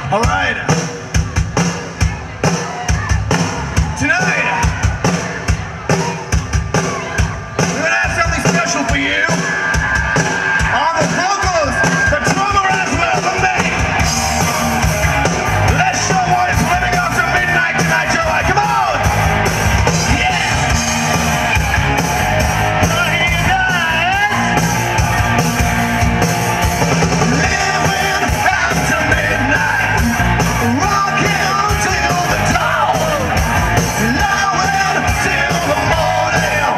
All right. Tonight, we're gonna have something special for you. On the vocals, the drummer as well, the main. Let's show what it's living up to midnight tonight, Jowai. Come on! Yeah! Living after midnight, rocking till the dawn, loving till the morning.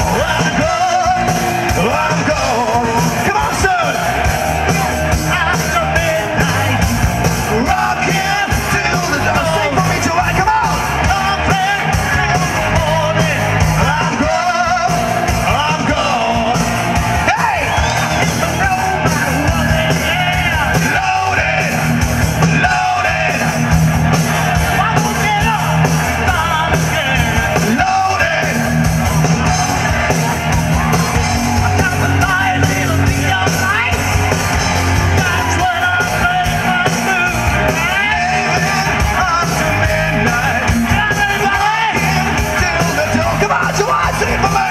I'm gone. Come on, son! After midnight, rocking till the dawn. Sing for me, Jowai. Come on! Loving till the morning. I'm gone. I'm gone. Hey! Loaded! Loaded! Loaded! After midnight, rocking till the dawn. Come on, Jowai, sing it for me.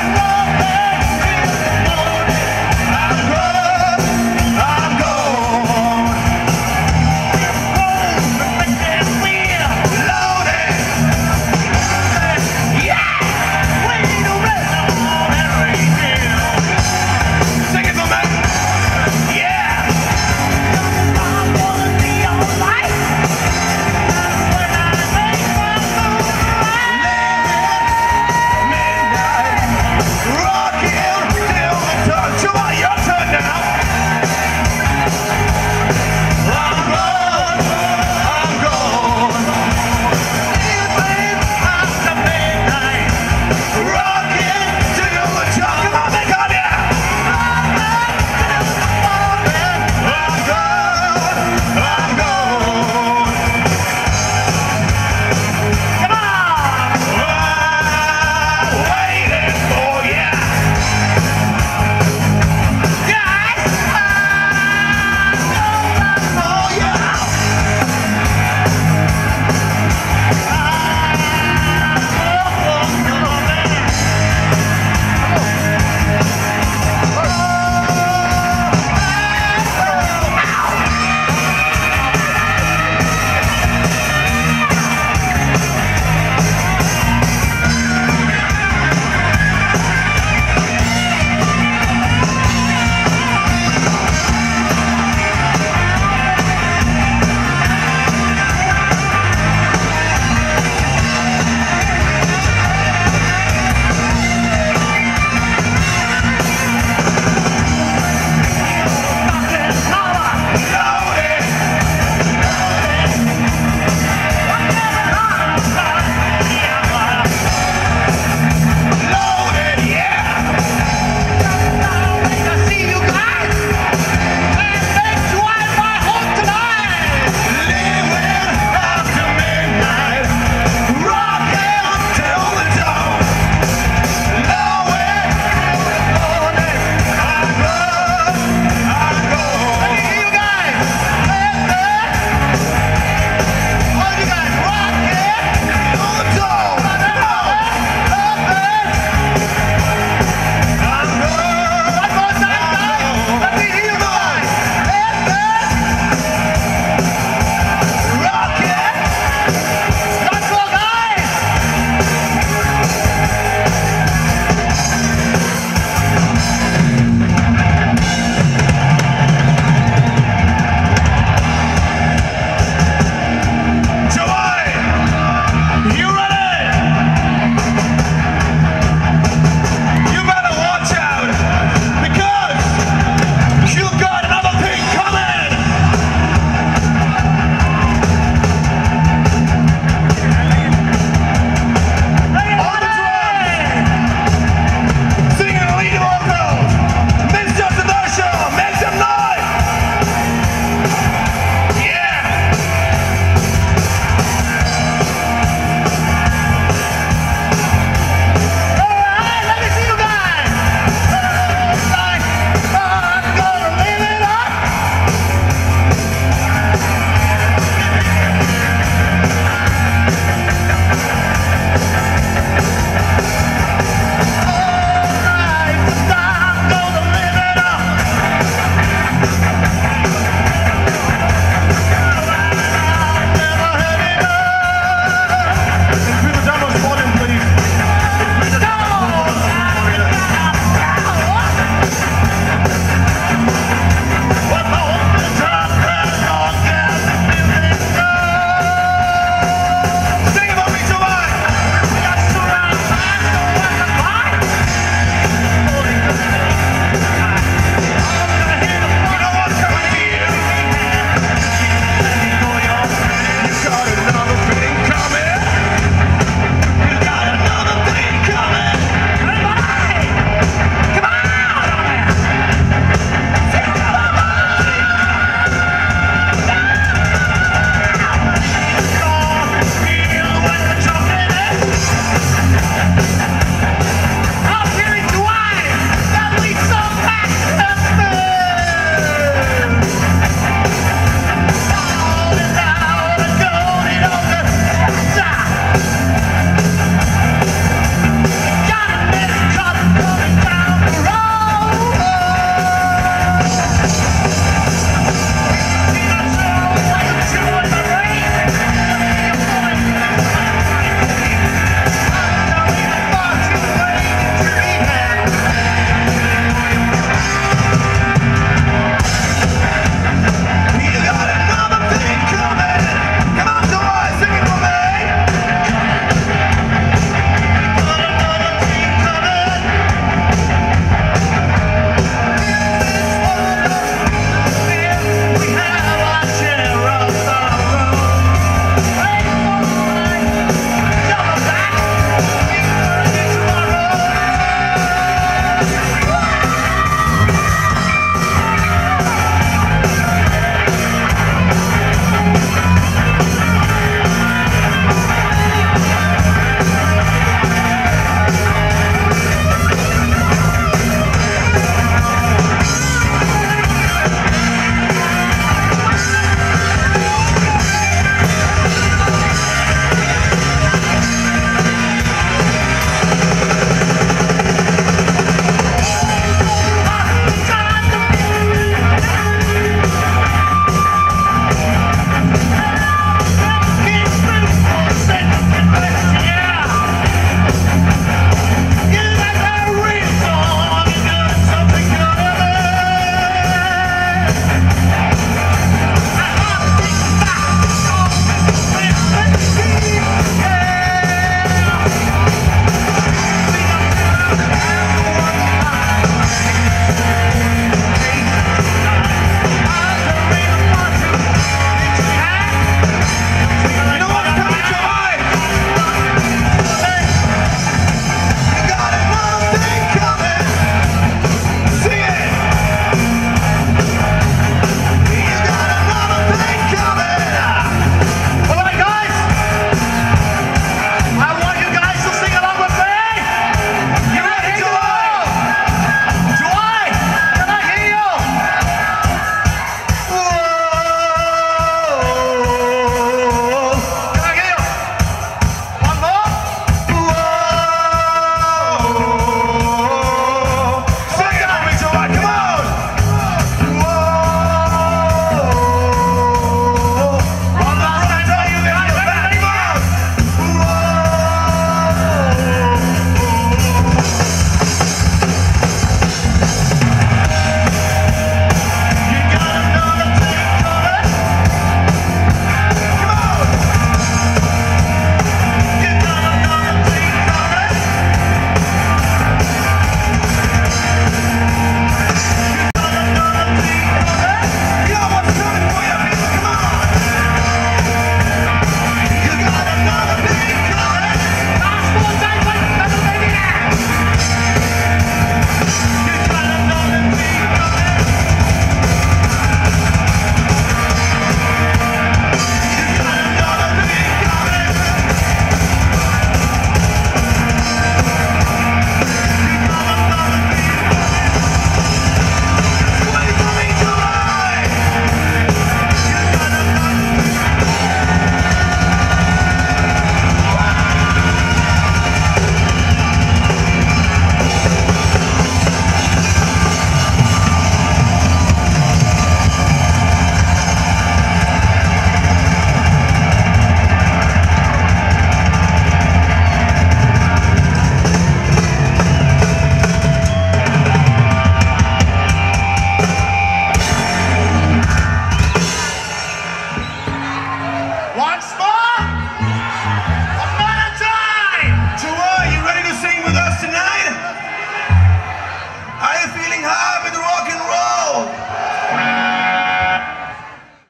I'm gone. I'm gone. Loaded. Yeah! Sing it for me. Yeah! Midnight, rocking till the dawn. Jowai, your turn now. I'm gone. I'm gone. Living after midnight, rocking till the dawn. Come on, make on it. I'm gone. I'm gone.